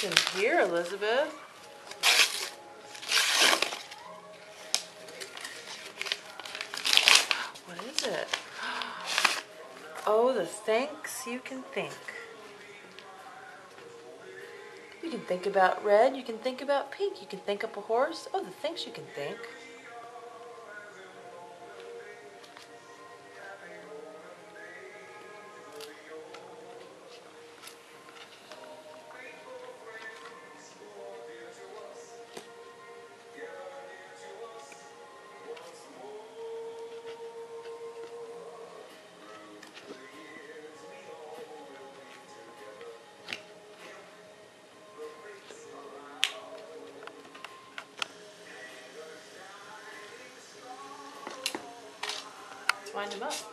What's in here, Elizabeth? What is it? Oh, the thanks you can think. You can think about red, you can think about pink, you can think up a horse. Oh, the things you can think. Let's wind them up.